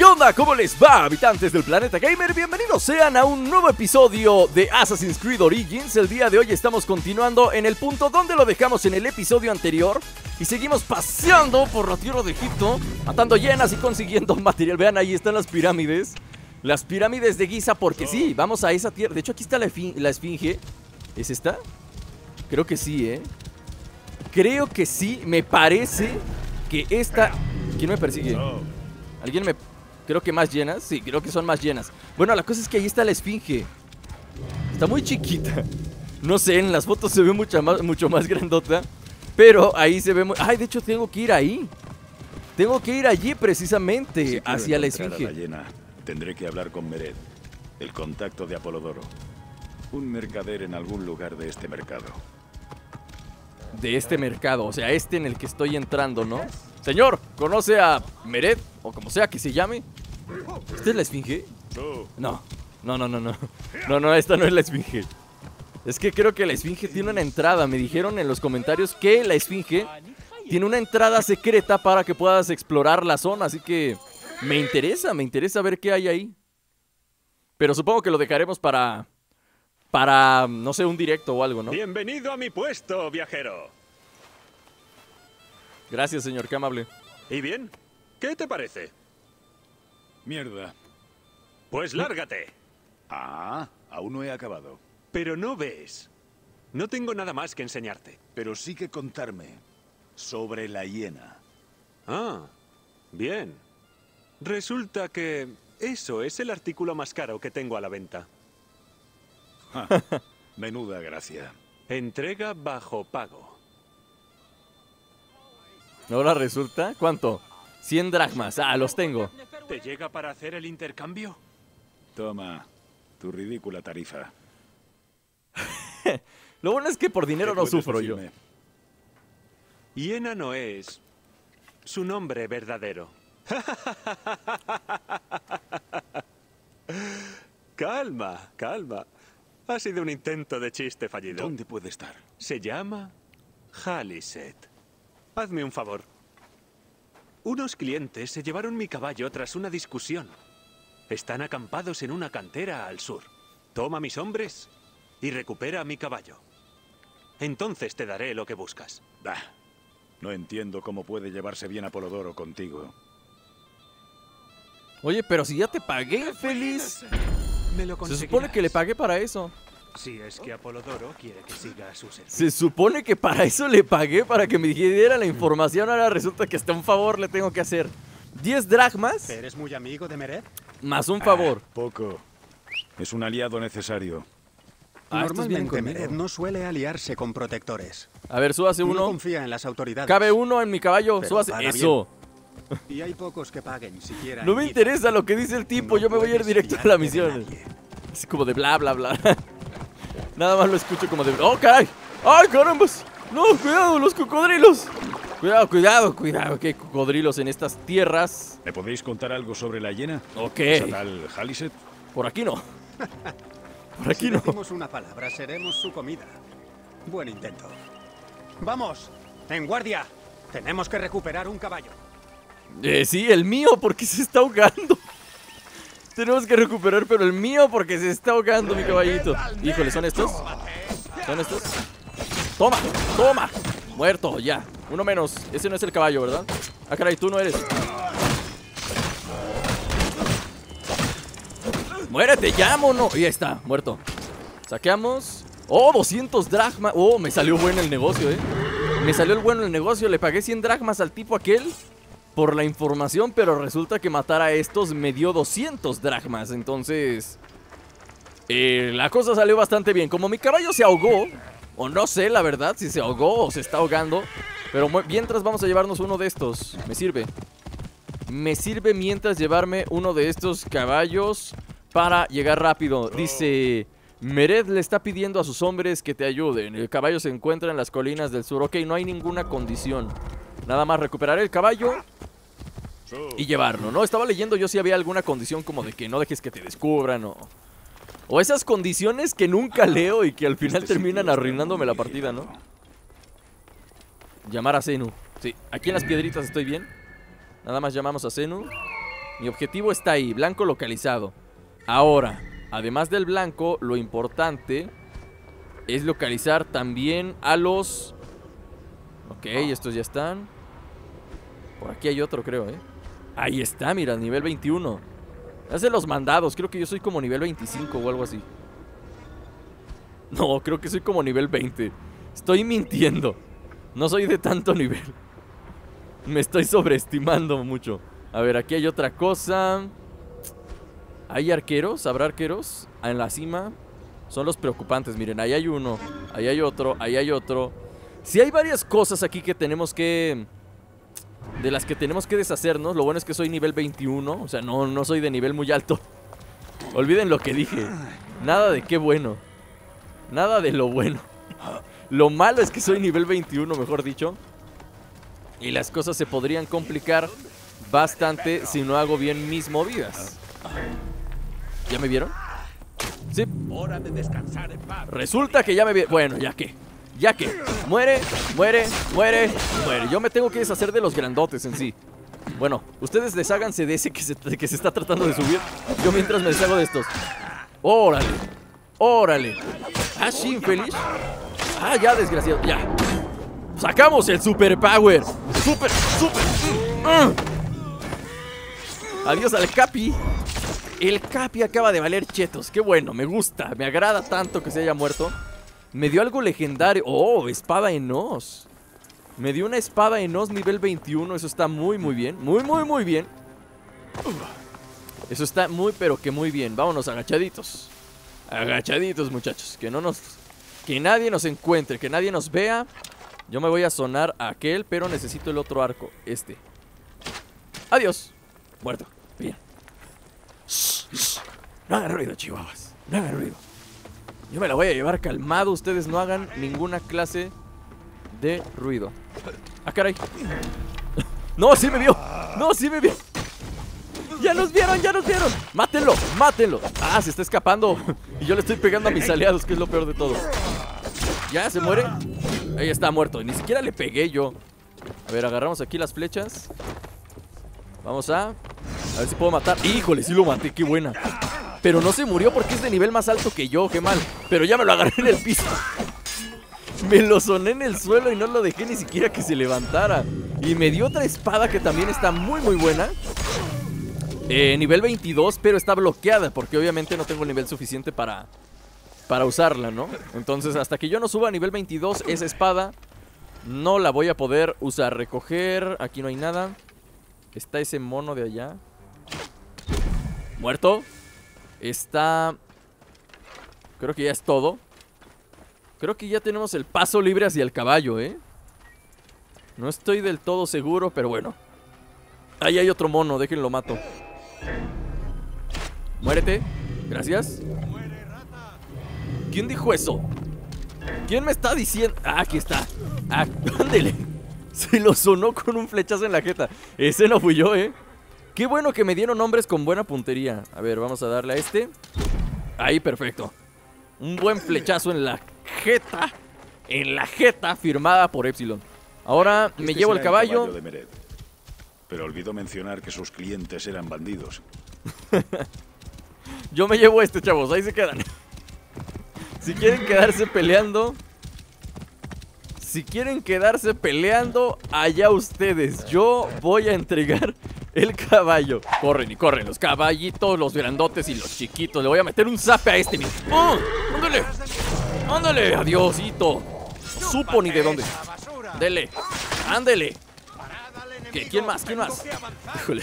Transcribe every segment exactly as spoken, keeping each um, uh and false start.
onda? ¿Cómo les va, habitantes del planeta gamer? Bienvenidos sean a un nuevo episodio de Assassin's Creed Origins. El día de hoy estamos continuando en el punto donde lo dejamos en el episodio anterior y seguimos paseando por la tierra de Egipto, matando hienas y consiguiendo material. Vean, ahí están las pirámides. Las pirámides de Giza, porque sí, vamos a esa tierra. De hecho, aquí está la, la esfinge. ¿Es esta? Creo que sí, ¿eh? Creo que sí, me parece que esta... ¿Quién me persigue? ¿Alguien me...? Creo que más llenas. Sí, creo que son más llenas. Bueno, la cosa es que ahí está la esfinge. Está muy chiquita. No sé, en las fotos se ve mucha más, mucho más grandota. Pero ahí se ve muy... Ay, de hecho tengo que ir ahí. Tengo que ir allí precisamente, si hacia la esfinge. La llena, tendré que hablar con Mered, el contacto de Apolodoro. Un mercader en algún lugar de este mercado. De este mercado, o sea, este en el que estoy entrando, ¿no? Señor, ¿conoce a Mered? O como sea que se llame. ¿Esta es la esfinge? No, no, no, no, no. No, no, esta no es la esfinge. Es que creo que la esfinge tiene una entrada. Me dijeron en los comentarios que la esfinge tiene una entrada secreta para que puedas explorar la zona. Así que me interesa, me interesa ver qué hay ahí. Pero supongo que lo dejaremos para... Para, no sé, un directo o algo, ¿no? Bienvenido a mi puesto, viajero. Gracias, señor, qué amable. ¿Y bien? ¿Qué te parece? Mierda. Pues lárgate. Ah, aún no he acabado. Pero no ves. No tengo nada más que enseñarte. Pero sí que contarme sobre la hiena. Ah, bien. Resulta que eso es el artículo más caro que tengo a la venta. Ja, menuda gracia. Entrega bajo pago. Ahora resulta, ¿cuánto? cien dracmas, ah, los tengo. ¿Te llega para hacer el intercambio? Toma, tu ridícula tarifa. Lo bueno es que por dinero no sufro yo. Hiena no es su nombre verdadero. Calma, calma. Ha sido un intento de chiste fallido. ¿Dónde puede estar? Se llama Khaliset. Hazme un favor. Unos clientes se llevaron mi caballo tras una discusión. Están acampados en una cantera al sur. Toma mis hombres y recupera mi caballo. Entonces te daré lo que buscas. Bah, no entiendo cómo puede llevarse bien Apolodoro contigo. Oye, pero si ya te pagué, feliz. Me lo Se supone que le pagué para eso. Si es que Apolodoro quiere que siga su servicio. Se supone que para eso le pagué, para que me diera la información. Ahora resulta que hasta un favor le tengo que hacer. diez dracmas. ¿Eres muy amigo de Mered? Más un favor. Ah, poco. Es un aliado necesario. Ah, estos vienen Normalmente conmigo. Mered no suele aliarse con protectores. A ver, súbase No uno. confía en las autoridades. Cabe uno en mi caballo. Pero Súbase. paga Eso. Y hay pocos que paguen siquiera. No me en interesa lo que dice el tipo. No Yo me voy a ir puedes directo a fiarte la de misión. nadie. Es como de bla, bla, bla. Nada más lo escucho como de... ¡Oh, caray! ¡Ay, carambas! ¡No, cuidado, los cocodrilos! Cuidado, cuidado, cuidado. Que hay cocodrilos en estas tierras. ¿Me podéis contar algo sobre la hiena? Ok. ¿Esa tal Khaliset? Por aquí no. Por aquí Si no. decimos una palabra, seremos su comida. Buen intento. ¡Vamos! ¡En guardia! Tenemos que recuperar un caballo. Eh, sí, el mío porque se está ahogando. Tenemos que recuperar, pero el mío porque se está ahogando mi caballito. Híjole, ¿son estos? ¿Son estos? ¡Toma! ¡Toma! Muerto, ya. Uno menos. Ese no es el caballo, ¿verdad? Ah, caray, tú no eres. ¡Muérete ya, mono! Y ahí está, muerto. Saqueamos. ¡Oh, doscientos dracmas! ¡Oh, me salió bueno el negocio, eh! Me salió el bueno el negocio. Le pagué cien dracmas al tipo aquel por la información, pero resulta que matar a estos me dio doscientos dracmas. Entonces, eh, la cosa salió bastante bien. Como mi caballo se ahogó, o no sé la verdad si se ahogó o se está ahogando, pero mientras vamos a llevarnos uno de estos. Me sirve. Me sirve mientras llevarme uno de estos caballos para llegar rápido. Dice... Mered le está pidiendo a sus hombres que te ayuden. El caballo se encuentra en las colinas del sur. Ok, no hay ninguna condición. Nada más recuperar el caballo y llevarlo, ¿no? Estaba leyendo yo si había alguna condición como de que no dejes que te descubran o... O esas condiciones que nunca leo y que al final Este terminan sitio está arruinándome muy la partida, ¿no? vigilado. Llamar a Zenu. Sí, aquí en las piedritas estoy bien. Nada más llamamos a Zenu. Mi objetivo está ahí, blanco localizado. Ahora, además del blanco, lo importante es localizar también a los... Ok, estos ya están. Por aquí hay otro, creo, ¿eh? Ahí está, mira, nivel veintiuno. Hace los mandados, creo que yo soy como nivel veinticinco o algo así. No, creo que soy como nivel veinte. Estoy mintiendo. No soy de tanto nivel. Me estoy sobreestimando mucho. A ver, aquí hay otra cosa. ¿Hay arqueros? ¿Habrá arqueros? En la cima. Son los preocupantes, miren, ahí hay uno. Ahí hay otro, ahí hay otro. Sí hay varias cosas aquí que tenemos que... De las que tenemos que deshacernos. Lo bueno es que soy nivel veintiuno. O sea, no, no soy de nivel muy alto. Olviden lo que dije. Nada de qué bueno. Nada de lo bueno. Lo malo es que soy nivel veintiuno, mejor dicho. Y las cosas se podrían complicar bastante si no hago bien mis movidas. ¿Ya me vieron? Sí. Hora de descansar en paz. Resulta que ya me vieron. Bueno, ya que Ya que muere, muere, muere, muere. Yo me tengo que deshacer de los grandotes en sí. Bueno, ustedes desháganse de ese que se, que se está tratando de subir. Yo mientras me deshago de estos. Órale, órale. Ah, sí, infeliz. Ah, ya, desgraciado, ya. Sacamos el super power. Super, super. Mm, mm. Adiós al Capi. El Capi acaba de valer chetos. Qué bueno, me gusta. Me agrada tanto que se haya muerto. Me dio algo legendario. Oh, espada en hoz. Me dio una espada en hoz nivel veintiuno. Eso está muy, muy bien. Muy, muy, muy bien. Eso está muy, pero que muy bien. Vámonos agachaditos. Agachaditos, muchachos. Que no nos... Que nadie nos encuentre. Que nadie nos vea. Yo me voy a sonar a aquel, pero necesito el otro arco. Este. Adiós. Muerto. Bien. Shh, shh. No hagan ruido, chihuahuas. No hagan ruido. Yo me la voy a llevar calmado. Ustedes no hagan ninguna clase de ruido. Ah, caray. No, sí me vio. No, sí me vio. Ya nos vieron, ya nos vieron. Mátenlo, mátenlo. Ah, se está escapando. Y yo le estoy pegando a mis aliados, que es lo peor de todo. Ya, se muere. Ahí está, muerto. Ni siquiera le pegué yo. A ver, agarramos aquí las flechas. Vamos a... A ver si puedo matar. Híjole, sí lo maté, qué buena. Pero no se murió porque es de nivel más alto que yo, qué mal. Pero ya me lo agarré en el piso. Me lo soné en el suelo y no lo dejé ni siquiera que se levantara. Y me dio otra espada que también está muy muy buena. eh, Nivel veintidós, pero está bloqueada porque obviamente no tengo el nivel suficiente para Para usarla, ¿no? Entonces hasta que yo no suba a nivel veintidós, esa espada no la voy a poder usar. Recoger, aquí no hay nada. Está ese mono de allá. Muerto. Está... Creo que ya es todo. Creo que ya tenemos el paso libre hacia el caballo, ¿eh? No estoy del todo seguro, pero bueno. Ahí hay otro mono, déjenlo mato. Muérete, gracias. ¿Quién dijo eso? ¿Quién me está diciendo? Ah, aquí está. Ah, ándele. Se lo sonó con un flechazo en la jeta. Ese no fui yo, ¿eh? Qué bueno que me dieron nombres con buena puntería. A ver, vamos a darle a este. Ahí, perfecto. Un buen flechazo en la jeta. En la jeta, firmada por Epsilon. Ahora me Este llevo el será caballo. caballo de Mered. Pero olvidó mencionar que sus clientes eran bandidos. Yo me llevo este, chavos. Ahí se quedan. Si quieren quedarse peleando, Si quieren quedarse peleando, allá ustedes. Yo voy a entregar el caballo. Corren y corren los caballitos, los grandotes y los chiquitos. Le voy a meter un zape a este. ¡Oh! ¡Ándale! ¡Ándale! ¡Adiósito! Supo ni de dónde. Dele. ¡Ándele! ¿Qué? ¿Quién más? ¿Quién más? Híjole.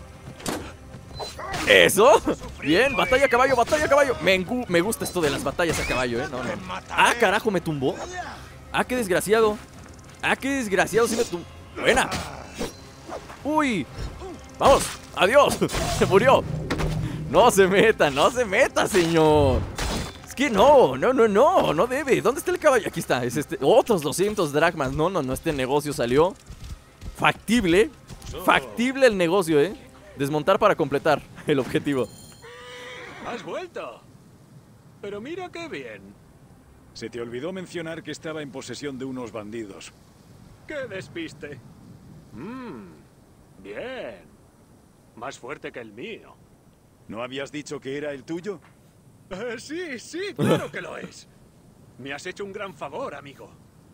¿Eso? Bien, batalla a caballo, batalla a caballo. Me, me gusta esto de las batallas a caballo, ¿eh? No, no. Ah, carajo, me tumbó. Ah, qué desgraciado. Ah, qué desgraciado, sí me tumbó. Buena. Uy. Vamos, adiós. Se murió. No se meta, no se meta, señor. Es que no, no, no, no, no debe. ¿Dónde está el caballo? Aquí está, es este. Otros doscientos dracmas. No, no, no, este negocio salió factible. Factible el negocio, ¿eh? Desmontar para completar el objetivo. ¡Has vuelto! Pero mira qué bien. Se te olvidó mencionar que estaba en posesión de unos bandidos. ¡Qué despiste! Mmm, bien. más fuerte que el mío. ¿No habías dicho que era el tuyo? Eh, sí, sí, claro que lo es. Me has hecho un gran favor, amigo.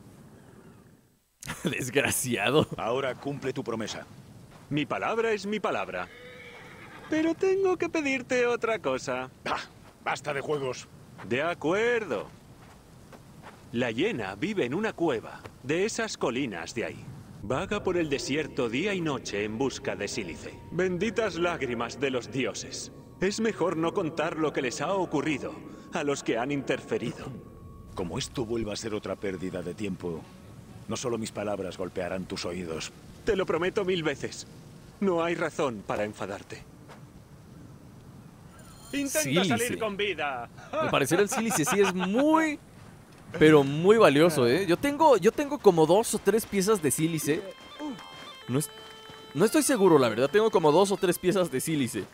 Desgraciado. Ahora cumple tu promesa. Mi palabra es mi palabra. Pero tengo que pedirte otra cosa. Ah, basta de juegos. De acuerdo. La hiena vive en una cueva de esas colinas de ahí. Vaga por el desierto día y noche en busca de sílice. Benditas lágrimas de los dioses. Es mejor no contar lo que les ha ocurrido a los que han interferido. Como esto vuelva a ser otra pérdida de tiempo, no solo mis palabras golpearán tus oídos. Te lo prometo mil veces. No hay razón para enfadarte. Intenta Sílice. salir con vida. Al parecer el sílice sí es muy, pero muy valioso, ¿eh? Yo tengo, yo tengo como dos o tres piezas de sílice. No, es, no estoy seguro, la verdad. Tengo como dos o tres piezas de sílice.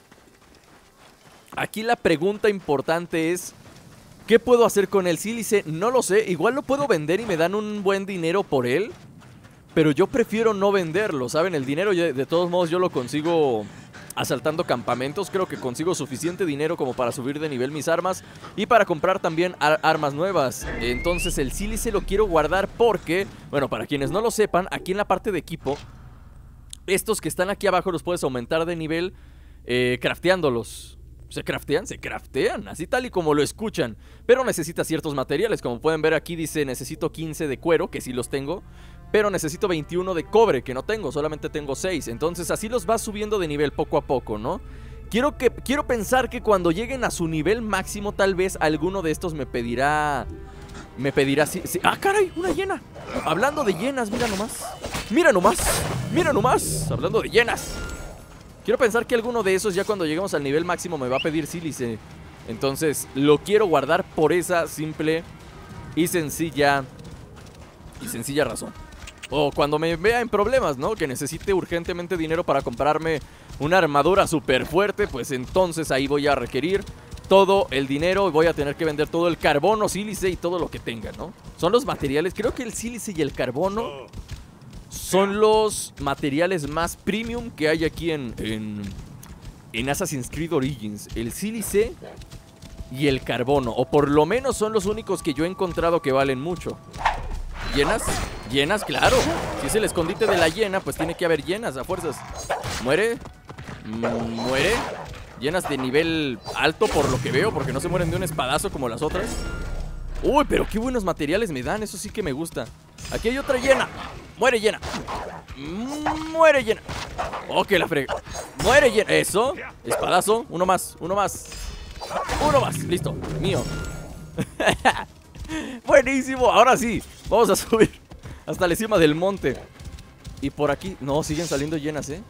Aquí la pregunta importante es: ¿qué puedo hacer con el sílice? No lo sé. Igual lo puedo vender y me dan un buen dinero por él. Pero yo prefiero no venderlo, ¿saben? El dinero, de todos modos, yo lo consigo asaltando campamentos. Creo que consigo suficiente dinero como para subir de nivel mis armas y para comprar también ar armas nuevas. Entonces el sílice lo quiero guardar porque, bueno, para quienes no lo sepan, aquí en la parte de equipo, estos que están aquí abajo los puedes aumentar de nivel eh, crafteándolos. ¿Se craftean? Se craftean, así tal y como lo escuchan. Pero necesita ciertos materiales. Como pueden ver aquí dice necesito quince de cuero, que sí los tengo. Pero necesito veintiuno de cobre, que no tengo, solamente tengo seis. Entonces así los vas subiendo de nivel poco a poco, ¿no? Quiero, que, quiero pensar que cuando lleguen a su nivel máximo, tal vez alguno de estos me pedirá... Me pedirá... Si, si, ¡ah, caray! ¡Una hiena! Hablando de hienas, mira nomás. ¡Mira nomás! ¡Mira nomás! Hablando de hienas. Quiero pensar que alguno de esos ya cuando lleguemos al nivel máximo me va a pedir sílice. Entonces lo quiero guardar por esa simple y sencilla y sencilla razón. O cuando me vea en problemas, ¿no? Que necesite urgentemente dinero para comprarme una armadura súper fuerte, pues entonces ahí voy a requerir todo el dinero y voy a tener que vender todo el carbono, sílice y todo lo que tenga, ¿no? Son los materiales, creo que el sílice y el carbono son los materiales más premium que hay aquí en, en, en Assassin's Creed Origins. El sílice y el carbono, o por lo menos son los únicos que yo he encontrado que valen mucho. ¿Llenas? ¿Llenas? Claro. Si es el escondite de la hiena, pues tiene que haber llenas a fuerzas. ¿Muere? ¿Muere? Llenas de nivel alto por lo que veo, porque no se mueren de un espadazo como las otras. Uy, pero qué buenos materiales me dan, eso sí que me gusta. Aquí hay otra llena. Muere llena. Muere llena. Oh, que la frega. Muere llena. Eso. Espadazo. Uno más. Uno más. Uno más. Listo. Mío. Buenísimo. Ahora sí. Vamos a subir hasta la cima del monte. Y por aquí. No, siguen saliendo llenas, ¿eh?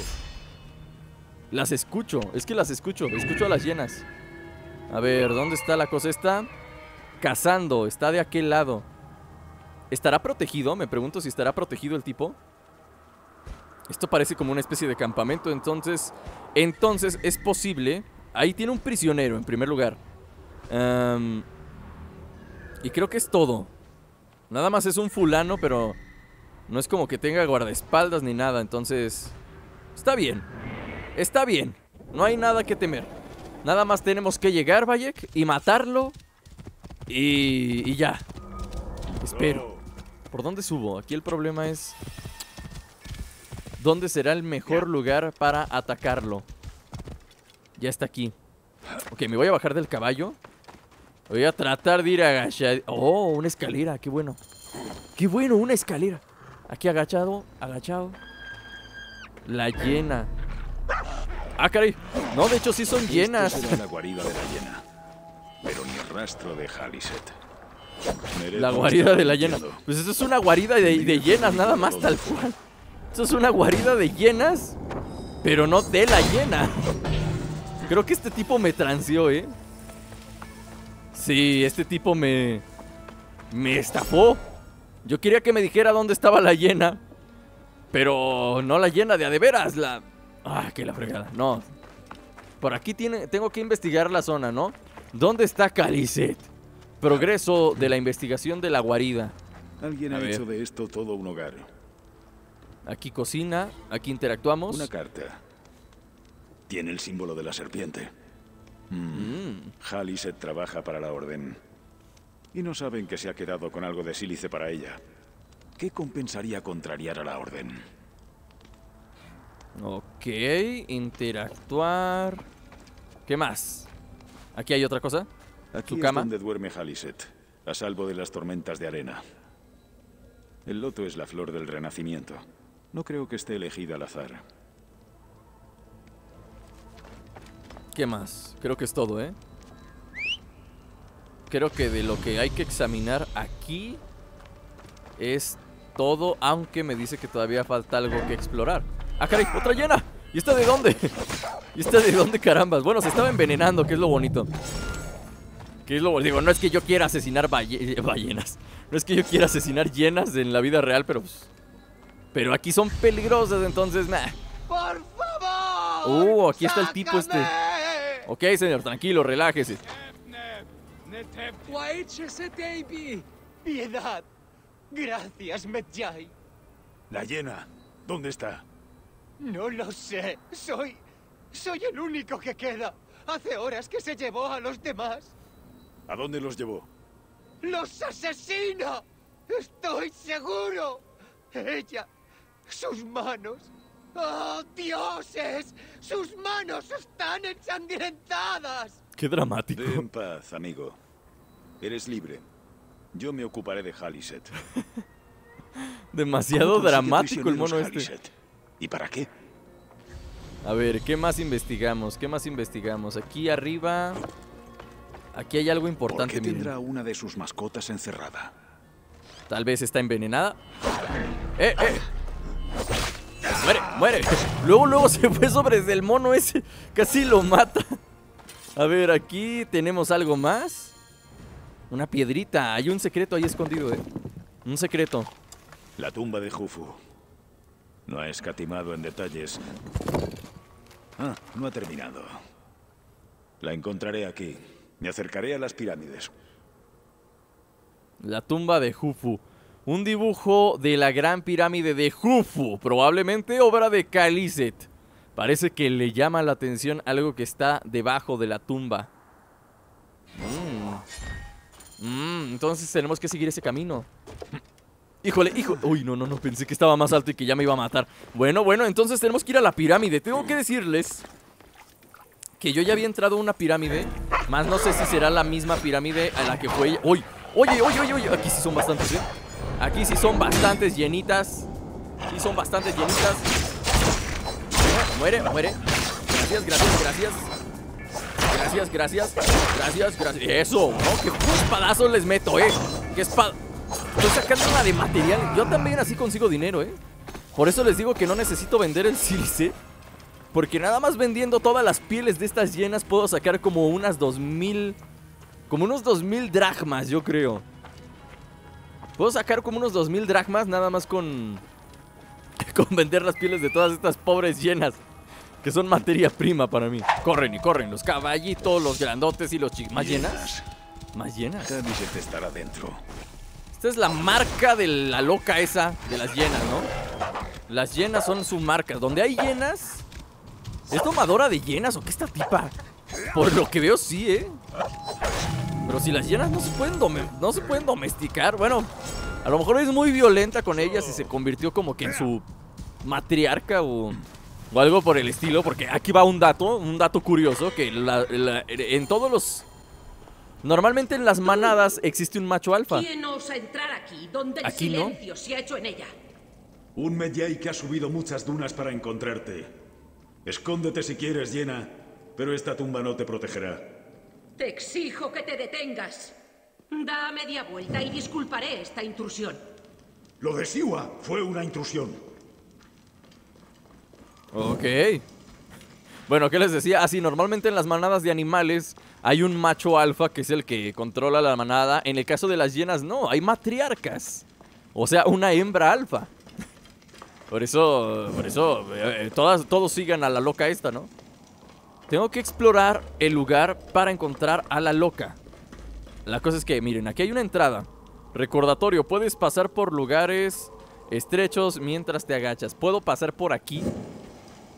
Las escucho. Es que las escucho. Escucho a las llenas. A ver, ¿dónde está la cosa esta? Cazando. Está de aquel lado. ¿Estará protegido? Me pregunto si estará protegido el tipo. Esto parece como una especie de campamento. Entonces, entonces es posible. Ahí tiene un prisionero en primer lugar. um, Y creo que es todo. Nada más es un fulano, pero no es como que tenga guardaespaldas ni nada. Entonces, está bien. Está bien. No hay nada que temer. Nada más tenemos que llegar, Bayek, y matarlo. Y, y ya. Espero. ¿Por dónde subo? Aquí el problema es ¿dónde será el mejor lugar para atacarlo? Ya está aquí. Ok, me voy a bajar del caballo. Voy a tratar de ir agachado. Oh, una escalera, qué bueno. Qué bueno, una escalera. Aquí agachado, agachado. La llena. Ah, caray. No, de hecho sí son llenas. Esto será la guarida de la hiena, pero ni rastro de Khaliset. La guarida de la hiena. Pues eso es una guarida de, de llenas, nada más, tal cual. Eso es una guarida de llenas, pero no de la hiena. Creo que este tipo me transeó, ¿eh? Sí, este tipo me... Me estafó. Yo quería que me dijera dónde estaba la hiena, pero no la hiena de a de veras, la... Ah, que la fregada, no. Por aquí tiene, tengo que investigar la zona, ¿no? ¿Dónde está Khaliset? Progreso de la investigación de la guarida. Alguien A ha ver. hecho de esto todo un hogar. Aquí cocina, aquí interactuamos. Una carta. Tiene el símbolo de la serpiente. Mm. Mm. Haliset trabaja para la Orden. Y no saben que se ha quedado con algo de sílice para ella. ¿Qué compensaría contrariar a la Orden? Ok, interactuar. ¿Qué más? Aquí hay otra cosa. Aquí Su es cama. donde duerme Haliset, a salvo de las tormentas de arena. El loto es la flor del renacimiento. No creo que esté elegida al azar. ¿Qué más? Creo que es todo, ¿eh? Creo que de lo que hay que examinar aquí es todo, aunque me dice que todavía falta algo que explorar. ¡Ah, caray! ¡Otra llena! ¿Y esta de dónde? ¿Y esta de dónde, carambas? Bueno, se estaba envenenando, que es lo bonito. Que es lo bonito. Digo, no es que yo quiera asesinar balle ballenas. No es que yo quiera asesinar llenas en la vida real, pero pues... Pero aquí son peligrosas, entonces... Nah. ¡Por favor! Uh, aquí está el tipo este. Ok, señor, tranquilo, relájese. ¡Piedad! Gracias, Medjay. La hiena, ¿dónde está? No lo sé. Soy... Soy el único que queda. Hace horas que se llevó a los demás. ¿A dónde los llevó? ¡Los asesina! ¡Estoy seguro! Ella... Sus manos... ¡Oh, dioses! ¡Sus manos están ensangrentadas! Qué dramático. Ve en paz, amigo. Eres libre. Yo me ocuparé de Haliset. Demasiado ¿Cómo consigue dramático el mono prisioneros este. Haliset? ¿Y para qué? A ver, ¿qué más investigamos? ¿Qué más investigamos? Aquí arriba... Aquí hay algo ¿Por importante, qué miren. tendrá una de sus mascotas encerrada? Tal vez está envenenada. ¡Eh, eh! ¡Muere, muere! Luego, luego se fue sobre el mono ese. Casi lo mata. A ver, aquí tenemos algo más. Una piedrita. Hay un secreto ahí escondido, eh. Un secreto. La tumba de Jufu. No ha escatimado en detalles. Ah, no ha terminado. La encontraré aquí. Me acercaré a las pirámides. La tumba de Jufu. Un dibujo de la gran pirámide de Jufu. Probablemente obra de Khaliset. Parece que le llama la atención algo que está debajo de la tumba. Mm. Mm, entonces tenemos que seguir ese camino. Híjole, hijo. Uy, no, no, no. Pensé que estaba más alto y que ya me iba a matar. Bueno, bueno, entonces tenemos que ir a la pirámide. Tengo que decirles que yo ya había entrado a una pirámide. Más no sé si será la misma pirámide a la que fue ella. ¡Uy! Oye, oye, oye, oye. Aquí sí son bastantes, ¿eh? Aquí sí son bastantes llenitas. Sí son bastantes llenitas. Muere, muere. Gracias, gracias, gracias. Gracias, gracias. Gracias, gracias. Eso, ¿no? Qué espadazos les meto, ¿eh? Qué espada. Estoy sacando una de material. Yo también así consigo dinero, ¿eh? Por eso les digo que no necesito vender el sílice. Porque nada más vendiendo todas las pieles de estas llenas puedo sacar como unas dos mil... Como unos dos mil dracmas, yo creo. Puedo sacar como unos dos mil dracmas nada más con... Con vender las pieles de todas estas pobres llenas. Que son materia prima para mí. Corren y corren los caballitos, los grandotes y los chicos. ¿Más llenas? ¿Más llenas? Khaliset estará dentro. Esta es la marca de la loca esa de las llenas, ¿no? Las llenas son su marca. Donde hay llenas... ¿Es tomadora de llenas o qué esta tipa? Por lo que veo sí, ¿eh? Pero si las llenas no se pueden, no se pueden domesticar. Bueno, a lo mejor es muy violenta con ellas y se convirtió como que en su matriarca o, o algo por el estilo. Porque aquí va un dato, un dato curioso. Que la, la, en todos los... Normalmente en las manadas existe un macho alfa. ¿Quién osa entrar aquí, donde el Aquí no. silencio se ha hecho en ella? Un Medjay que ha subido muchas dunas para encontrarte. Escóndete si quieres, llena, pero esta tumba no te protegerá. Te exijo que te detengas. Da media vuelta y disculparé esta intrusión. Lo de Siwa fue una intrusión. Ok. Bueno, ¿qué les decía? Así, normalmente en las manadas de animales hay un macho alfa que es el que controla la manada. En el caso de las hienas, no, hay matriarcas. O sea, una hembra alfa. Por eso, por eso, eh, todas, todos sigan a la loca esta, ¿no? Tengo que explorar el lugar para encontrar a la loca. La cosa es que, miren, aquí hay una entrada. Recordatorio, puedes pasar por lugares estrechos mientras te agachas. ¿Puedo pasar por aquí?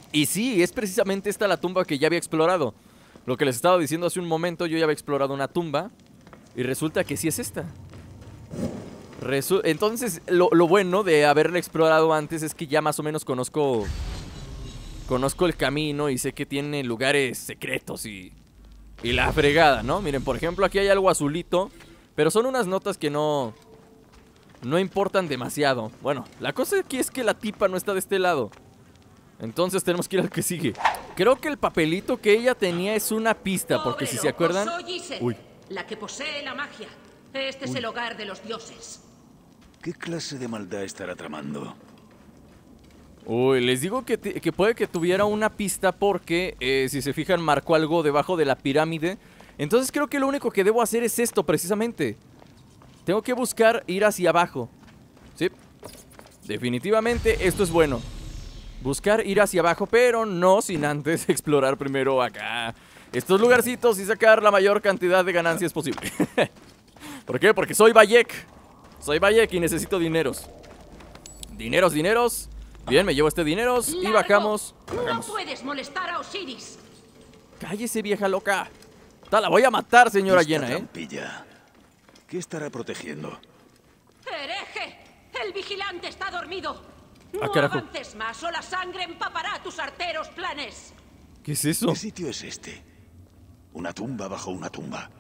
Y sí, es precisamente esta la tumba que ya había explorado. Lo que les estaba diciendo hace un momento, yo ya había explorado una tumba. Y resulta que sí es esta. Resu Entonces, lo, lo bueno de haberla explorado antes es que ya más o menos conozco... Conozco el camino y sé que tiene lugares secretos y... Y la fregada, ¿no? Miren, por ejemplo, aquí hay algo azulito. Pero son unas notas que no... No importan demasiado. Bueno, la cosa aquí es que la tipa no está de este lado. Entonces tenemos que ir al que sigue. Creo que el papelito que ella tenía es una pista, porque si se acuerdan... Soy Ise, Uy. la que posee la magia. Este es el hogar de los dioses. ¿Qué clase de maldad estará tramando? Uy, les digo que, que puede que tuviera una pista porque, eh, si se fijan, marcó algo debajo de la pirámide. Entonces creo que lo único que debo hacer es esto, precisamente. Tengo que buscar ir hacia abajo. Sí, definitivamente esto es bueno. Buscar ir hacia abajo, pero no sin antes explorar primero acá estos lugarcitos y sacar la mayor cantidad de ganancias posible. ¿Por qué? Porque soy Bayek. Soy Bayek y necesito dineros. Dineros, dineros. Bien, me llevo este dineros y bajamos. bajamos. No puedes molestar a Osiris. Cállese, vieja loca. Ta, la voy a matar, señora Esta llena, ¿eh? trampilla, ¿qué estará protegiendo? ¡Hereje! ¡El vigilante está dormido! No Ah, carajo. avances más o la sangre empapará tus arteros planes. ¿Qué es eso? ¿Qué sitio es este? Una tumba bajo una tumba.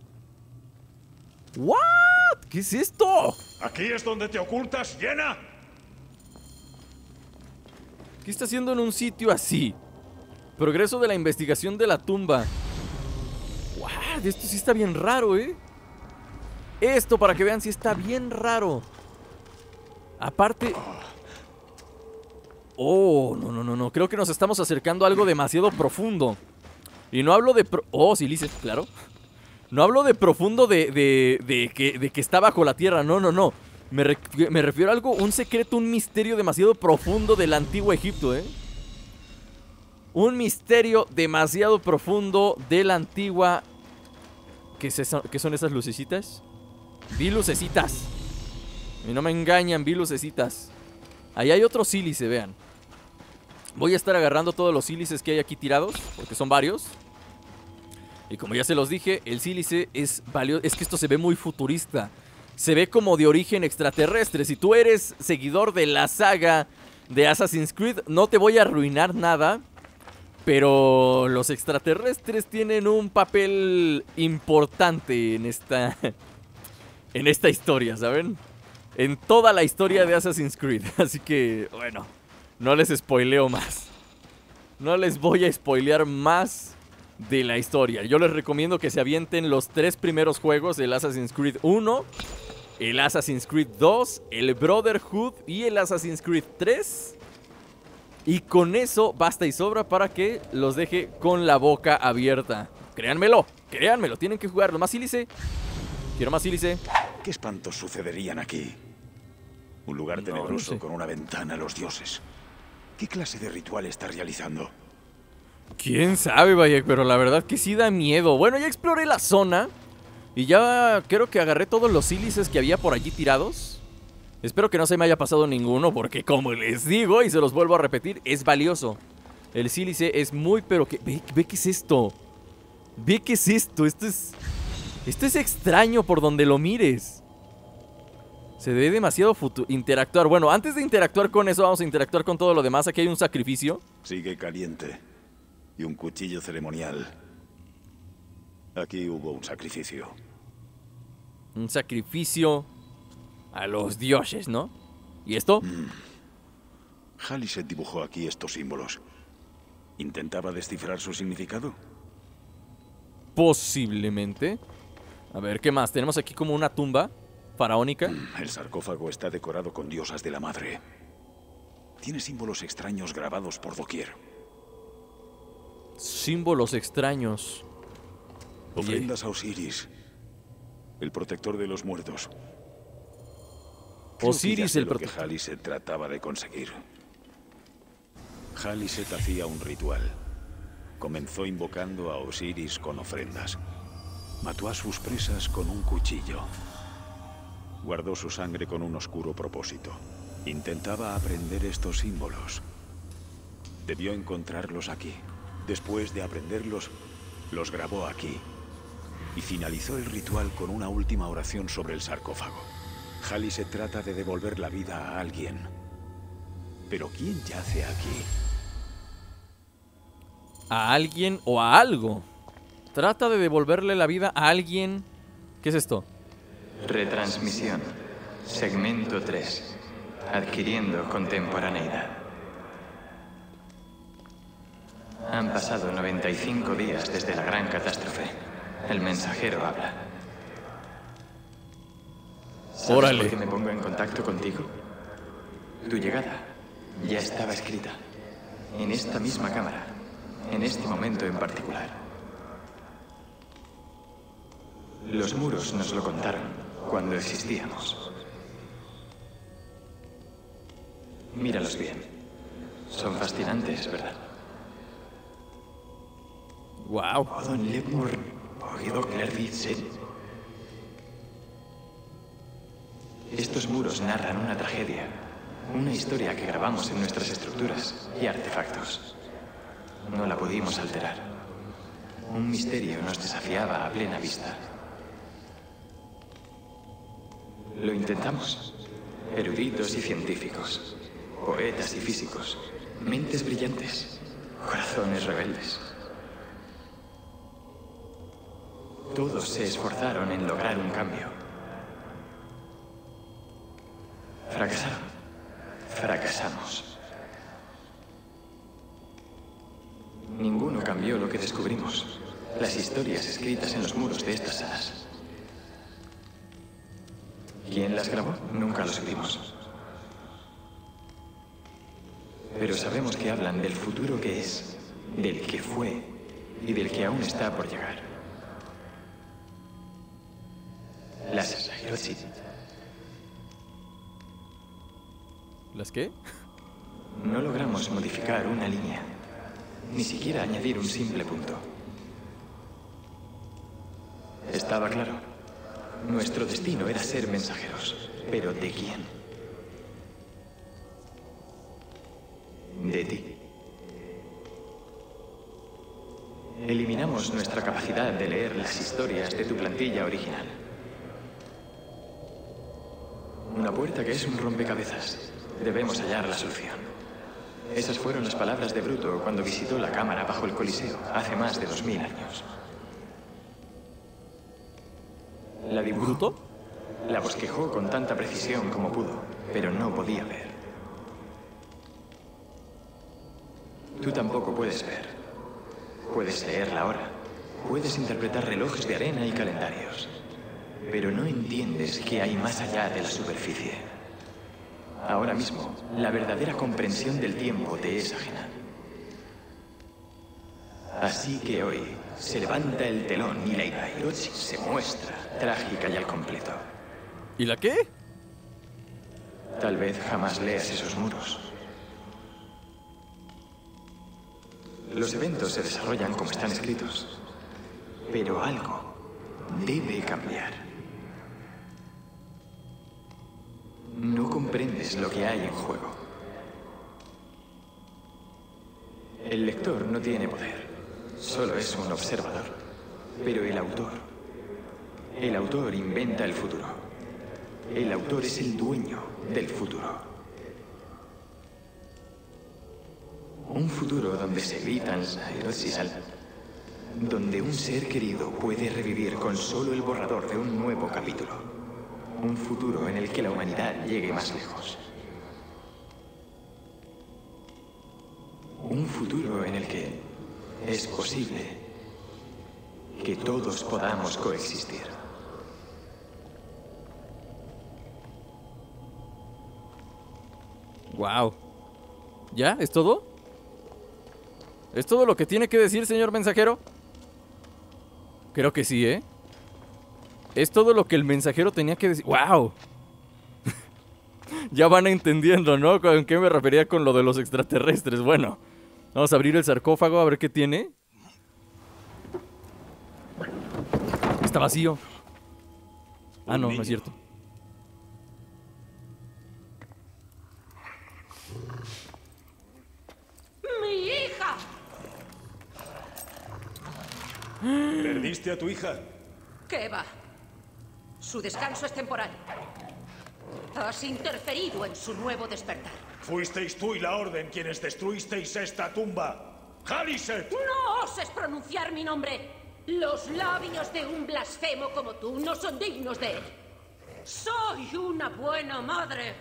¿What? ¿Qué es esto? ¿Aquí es donde te ocultas, Llena? ¿Qué está haciendo en un sitio así? Progreso de la investigación de la tumba. What? Esto sí está bien raro, ¿eh? Esto, para que vean, sí está bien raro. Aparte... Oh, no, no, no, no. Creo que nos estamos acercando a algo demasiado profundo. Y no hablo de... Pro... Oh, Silice, claro. No hablo de profundo de, de, de, que, de que está bajo la tierra. No, no, no. Me, re... me refiero a algo, un secreto, un misterio demasiado profundo del antiguo Egipto, ¿eh? Un misterio demasiado profundo de la antigua... ¿Qué, es eso? ¿Qué son esas lucecitas? Vi lucecitas. Y no me engañan, vi lucecitas. Ahí hay otro sílice, vean. Voy a estar agarrando todos los sílices que hay aquí tirados, porque son varios. Y como ya se los dije, el sílice es valioso. Es que esto se ve muy futurista. Se ve como de origen extraterrestre. Si tú eres seguidor de la saga de Assassin's Creed, no te voy a arruinar nada. Pero los extraterrestres tienen un papel importante en esta, en esta historia, ¿saben? En toda la historia de Assassin's Creed. Así que, bueno, no les spoileo más. No les voy a spoilear más de la historia. Yo les recomiendo que se avienten los tres primeros juegos: el Assassin's Creed uno, el Assassin's Creed dos, el Brotherhood y el Assassin's Creed tres. Y con eso basta y sobra para que los deje con la boca abierta. Créanmelo, créanmelo, tienen que jugarlo. Más sílice. Quiero más sílice. ¿Qué espantos sucederían aquí? Un lugar No, tenebroso no sé. con una ventana a los dioses. ¿Qué clase de ritual está realizando? Quién sabe, vaya, pero la verdad que sí da miedo. Bueno, ya exploré la zona y ya creo que agarré todos los sílices que había por allí tirados. Espero que no se me haya pasado ninguno, porque como les digo y se los vuelvo a repetir, es valioso. El sílice es muy, pero que... Ve, ve qué es esto. Ve qué es esto. Esto es... Esto es extraño por donde lo mires. Se ve demasiado futu- interactuar. Bueno, antes de interactuar con eso, vamos a interactuar con todo lo demás. Aquí hay un sacrificio. Sigue caliente. Y un cuchillo ceremonial. Aquí hubo un sacrificio. Un sacrificio a los dioses, ¿no? ¿Y esto? Haliset dibujó aquí estos símbolos. ¿Intentaba descifrar su significado? Posiblemente. A ver, ¿qué más? Tenemos aquí como una tumba faraónica. El sarcófago está decorado con diosas de la madre. Tiene símbolos extraños grabados por doquier. Símbolos extraños. Ofrendas a Osiris, el protector de los muertos. Osiris, el protector. que protector. Haliset trataba de conseguir. Haliset hacía un ritual. Comenzó invocando a Osiris con ofrendas. Mató a sus presas con un cuchillo. Guardó su sangre con un oscuro propósito. Intentaba aprender estos símbolos. Debió encontrarlos aquí. Después de aprenderlos, los grabó aquí. Y finalizó el ritual con una última oración sobre el sarcófago. Khaliset trata de devolver la vida a alguien. ¿Pero quién yace aquí? A alguien o a algo. Trata de devolverle la vida a alguien. ¿Qué es esto? Retransmisión. Segmento tres. Adquiriendo contemporaneidad. Han pasado noventa y cinco días desde la gran catástrofe. El mensajero habla. ¿Sabes Órale. por qué me pongo en contacto contigo? Tu llegada ya estaba escrita. En esta misma cámara. En este momento en particular. Los muros nos lo contaron cuando existíamos. Míralos bien. Son fascinantes, ¿verdad? Wow. Odon Lepmur, Ogedok Lervitsen. Estos muros narran una tragedia, una historia que grabamos en nuestras estructuras y artefactos. No la pudimos alterar. Un misterio nos desafiaba a plena vista. Lo intentamos. Eruditos y científicos, poetas y físicos, mentes brillantes, corazones rebeldes. Todos se esforzaron en lograr un cambio. Fracasaron. Fracasamos. Ninguno cambió lo que descubrimos. Las historias escritas en los muros de estas salas. ¿Quién las grabó? Nunca lo supimos. Pero sabemos que hablan del futuro que es, del que fue y del que aún está por llegar. Las Hirotsi. ¿Las qué? No logramos modificar una línea, ni siquiera añadir un simple punto. Estaba claro. Nuestro destino era ser mensajeros. ¿Pero de quién? De ti. Eliminamos nuestra capacidad de leer las historias de tu plantilla original. Una puerta que es un rompecabezas. Debemos hallar la solución. Esas fueron las palabras de Bruto cuando visitó la cámara bajo el Coliseo hace más de dos mil años. La dibujó. ¿Bruto? La bosquejó con tanta precisión como pudo, pero no podía ver. Tú tampoco puedes ver. Puedes leer la hora. Puedes interpretar relojes de arena y calendarios. Pero no entiendes qué hay más allá de la superficie. Ahora mismo, la verdadera comprensión del tiempo te es ajena. Así que hoy se levanta el telón y la Hirotsi se muestra trágica y al completo. ¿Y la qué? Tal vez jamás leas esos muros. Los eventos se desarrollan como están escritos. Pero algo debe cambiar. No comprendes lo que hay en juego. El lector no tiene poder. Solo es un observador. Pero el autor... El autor inventa el futuro. El autor es el dueño del futuro. Un futuro donde se evitan la erosis, donde un ser querido puede revivir con solo el borrador de un nuevo capítulo. Un futuro en el que la humanidad llegue más lejos. Un futuro en el que es posible que todos podamos coexistir. Wow. ¿Ya? ¿Es todo? ¿Es todo lo que tiene que decir, señor mensajero? Creo que sí, ¿eh? Es todo lo que el mensajero tenía que decir. ¡Wow! Ya van entendiendo, ¿no? ¿Con qué me refería con lo de los extraterrestres? Bueno, vamos a abrir el sarcófago a ver qué tiene. Está vacío. Ah, no, no es cierto. Mi ¿Perdiste a tu hija? ¿Qué va? Su descanso es temporal. Has interferido en su nuevo despertar. Fuisteis tú y la Orden quienes destruisteis esta tumba. ¡Khaliset! ¡No oses pronunciar mi nombre! Los labios de un blasfemo como tú no son dignos de él. ¡Soy una buena madre!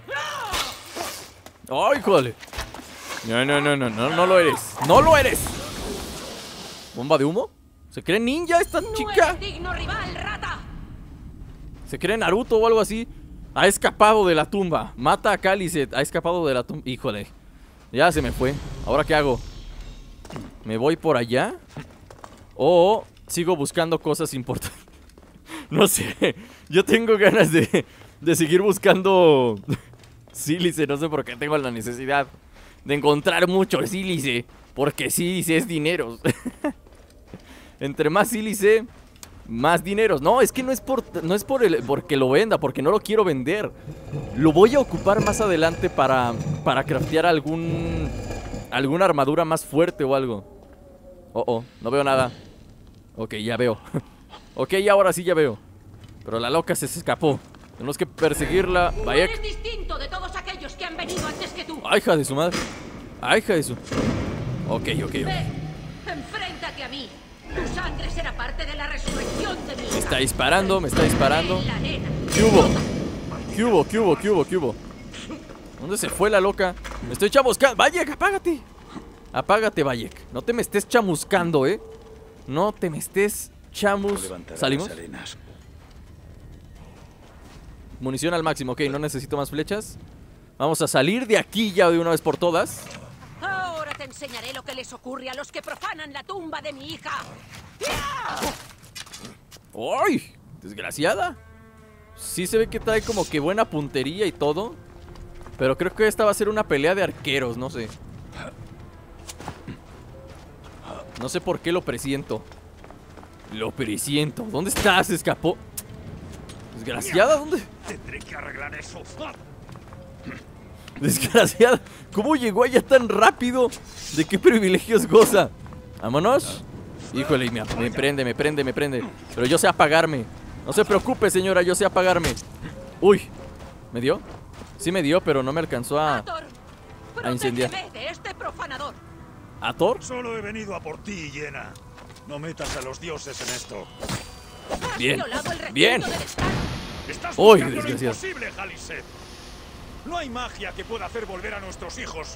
¡Ay, joder! No, no, no, no, no, no lo eres. ¡No lo eres! ¿Bomba de humo? ¿Se cree ninja esta chica? ¡No eres digno rival, rata! ¿Se cree Naruto o algo así? Ha escapado de la tumba. Mata a Khaliset. Ha escapado de la tumba. Híjole. Ya se me fue. ¿Ahora qué hago? ¿Me voy por allá? ¿O sigo buscando cosas importantes? No sé. Yo tengo ganas de, de seguir buscando sílice. No sé por qué tengo la necesidad de encontrar mucho sílice. Porque sílice es dinero. Entre más sílice, más dineros. No, es que no es por no es por el porque lo venda, porque no lo quiero vender. Lo voy a ocupar más adelante para para craftear algún alguna armadura más fuerte o algo. Oh, oh, no veo nada. Ok, ya veo. Ok, ahora sí ya veo. Pero la loca se escapó. Tenemos que perseguirla. No Bayek. eres distinto de todos aquellos que han venido antes que tú. Ay, hija de su madre. Ay, hija de su. Ok, ok, ok. Ve, enfréntate a mí. Tu sangre será parte de la resurrección de mi hija. Me está disparando, me está disparando. En la arena. ¿Qué hubo? ¿Qué hubo? ¿Qué hubo? ¿Qué hubo? ¿Qué hubo? ¿Dónde se fue la loca? Me estoy chamuscando. Bayek, apágate. Apágate, Bayek. No te me estés chamuscando, ¿eh? No te me estés chamus. ¿Salimos? Munición al máximo. Ok, no necesito más flechas. Vamos a salir de aquí ya de una vez por todas. Ahora te enseñaré lo que les ocurre a los que profanan la tumba de mi hija. ¡Ay! Desgraciada. Sí se ve que trae como que buena puntería y todo. Pero creo que esta va a ser una pelea de arqueros, no sé. No sé por qué lo presiento. Lo presiento. ¿Dónde está? Se escapó. Desgraciada, ¿dónde? Tendré que arreglar eso. Desgraciada. ¿Cómo llegó allá tan rápido? ¿De qué privilegios goza? Vámonos. Híjole, me, me prende, me prende, me prende. Pero yo sé apagarme. No se preocupe, señora, yo sé apagarme. Uy, ¿me dio? Sí me dio, pero no me alcanzó a, Hathor, a incendiar. protégeme de este profanador. ¿Hathor? Solo he venido a por ti, Yena. No metas a los dioses en esto. Has Bien, violado el recinto bien. del Estado. Estás Uy, buscando lo desgraciado. imposible, Khaliset. No hay magia que pueda hacer volver a nuestros hijos.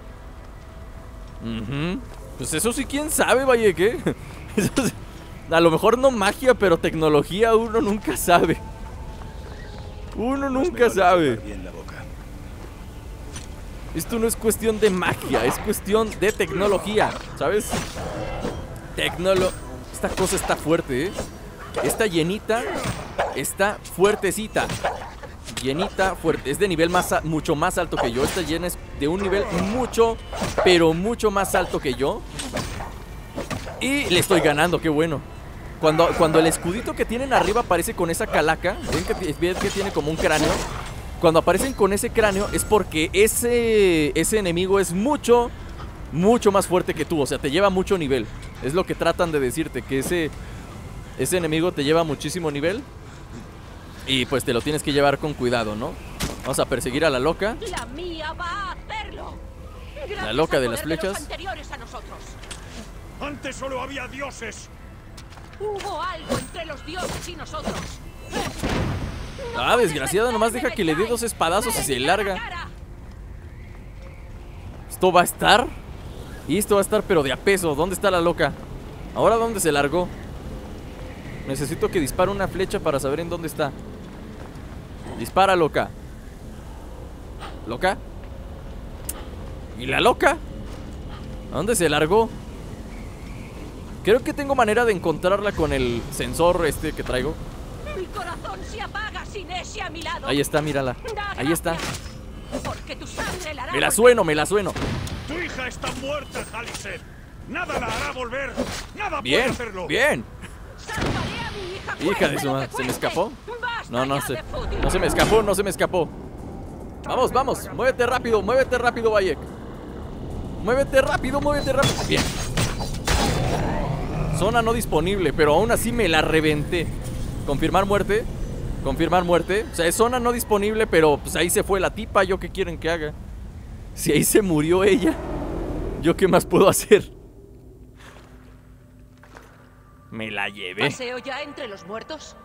Ujú. Pues eso sí, quién sabe, vaya, ¿qué? Eso sí- a lo mejor no magia, pero tecnología uno nunca sabe. Uno nunca sabe. Bien la boca. Esto no es cuestión de magia, es cuestión de tecnología, ¿sabes? Tecnolo... Esta cosa está fuerte, ¿eh? Esta llenita está fuertecita. Llenita fuerte. Es de nivel más a- mucho más alto que yo. Esta llena es de un nivel mucho, pero mucho más alto que yo. Y le estoy ganando, qué bueno. Cuando, cuando el escudito que tienen arriba aparece con esa calaca, ven que, ti- ven que tiene como un cráneo. Cuando aparecen con ese cráneo es porque ese, ese enemigo es mucho, mucho más fuerte que tú. O sea, te lleva mucho nivel. Es lo que tratan de decirte, que ese, ese enemigo te lleva muchísimo nivel. Y pues te lo tienes que llevar con cuidado, ¿no? Vamos a perseguir a la loca. La mía va a hacerlo. Gracias La loca al de las poder flechas. los anteriores a nosotros. Antes solo había dioses. Hubo algo entre los dioses y nosotros. No Ah, puedes desgraciada, nomás vencerme, deja que le dé Mekkai. dos espadazos y Me se dirá la larga. cara. Esto va a estar. Y esto va a estar, pero de a peso. ¿Dónde está la loca? ¿Ahora dónde se largó? Necesito que dispare una flecha para saber en dónde está. Dispara, loca. ¿Loca? ¿Y la loca? ¿A dónde se largó? Creo que tengo manera de encontrarla con el sensor este que traigo. Mi corazón se apaga sin ese a mi lado. Ahí está, mírala. Da Ahí está. gracias, porque tu sangre la hará Me la volver. sueno, me la sueno. Tu hija está muerta, Khaliset. Nada la hará volver. Nada puede Bien, hacerlo. bien. Salvaré a mi hija. Hija de cueste su lo madre, que ¿se me cueste. escapó? Basta No, no ya sé. de fútil. No se me escapó, no se me escapó. Vamos, vamos. Muévete rápido, muévete rápido, Bayek. Muévete rápido, muévete rápido. Bien. Zona no disponible, pero aún así me la reventé. Confirmar muerte. Confirmar muerte. O sea, es zona no disponible, pero pues ahí se fue la tipa. ¿Yo qué quieren que haga? Si ahí se murió ella, ¿yo qué más puedo hacer? Me la llevé. ¿Paseo ya entre los muertos?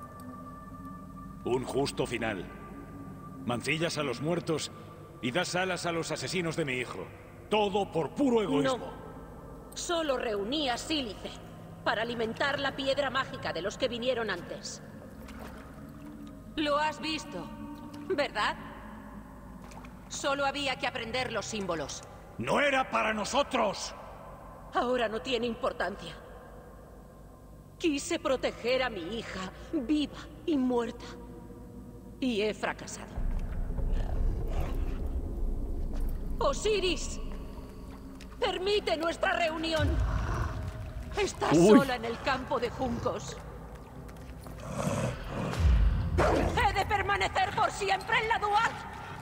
Un justo final. Mancillas a los muertos y das alas a los asesinos de mi hijo. Todo por puro egoísmo. No. Solo reuní a Sílice para alimentar la piedra mágica de los que vinieron antes. Lo has visto, ¿verdad? Solo había que aprender los símbolos. ¡No era para nosotros! Ahora no tiene importancia. Quise proteger a mi hija, viva y muerta. Y he fracasado. Osiris, permite nuestra reunión. Estás Uy. sola en el campo de juncos. He de permanecer por siempre en la Duat.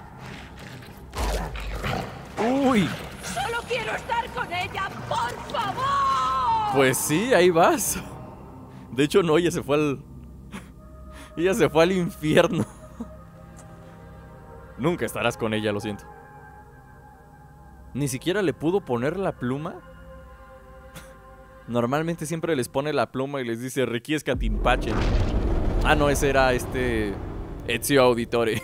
Uy. Solo quiero estar con ella, por favor. Pues sí, ahí vas. De hecho, no, ella se fue al... Ella se fue al infierno. Nunca estarás con ella, lo siento. Ni siquiera le pudo poner la pluma. Normalmente siempre les pone la pluma y les dice Ricky Escatimpache. Ah, no, ese era este Ezio Auditore.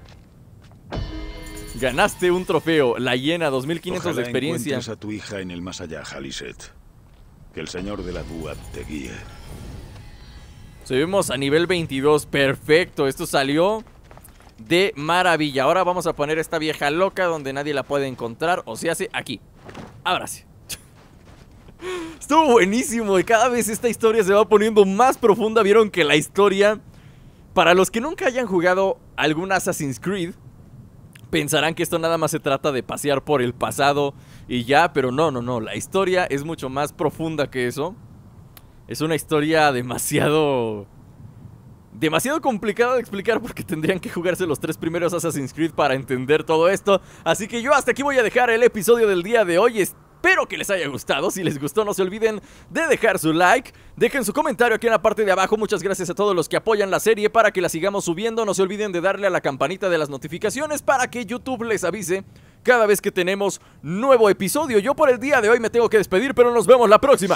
Ganaste un trofeo, la hiena, dos mil quinientos de Ojalá experiencia. encuentres a tu hija en el más allá, Haliset. Que el señor de la Duat te guíe. Subimos a nivel veintidós, perfecto, esto salió de maravilla. Ahora vamos a poner esta vieja loca donde nadie la puede encontrar, o se hace aquí. Ábrase. Estuvo buenísimo y cada vez esta historia se va poniendo más profunda. Vieron que la historia, para los que nunca hayan jugado algún Assassin's Creed, pensarán que esto nada más se trata de pasear por el pasado y ya, pero no, no, no, la historia es mucho más profunda que eso. Es una historia demasiado... demasiado complicada de explicar porque tendrían que jugarse los tres primeros Assassin's Creed para entender todo esto. Así que yo hasta aquí voy a dejar el episodio del día de hoy. Espero que les haya gustado. Si les gustó, no se olviden de dejar su like. Dejen su comentario aquí en la parte de abajo. Muchas gracias a todos los que apoyan la serie para que la sigamos subiendo. No se olviden de darle a la campanita de las notificaciones para que YouTube les avise cada vez que tenemos nuevo episodio. Yo por el día de hoy me tengo que despedir, pero nos vemos la próxima.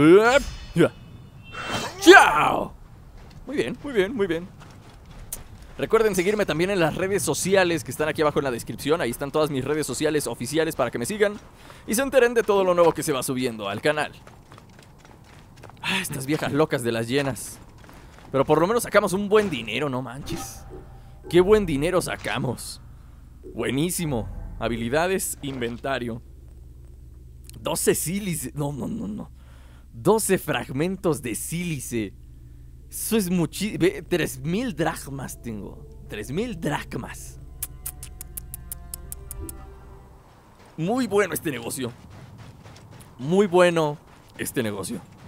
¡Chao! Muy bien, muy bien, muy bien. Recuerden seguirme también en las redes sociales que están aquí abajo en la descripción. Ahí están todas mis redes sociales oficiales para que me sigan y se enteren de todo lo nuevo que se va subiendo al canal. Ah, estas viejas locas de las llenas. Pero por lo menos sacamos un buen dinero, no manches. Qué buen dinero sacamos. Buenísimo. Habilidades, inventario. doce sílice. No, no, no, no. doce fragmentos de sílice. Eso es muchísimo. tres mil dracmas tengo. tres mil dracmas. Muy bueno este negocio. Muy bueno este negocio.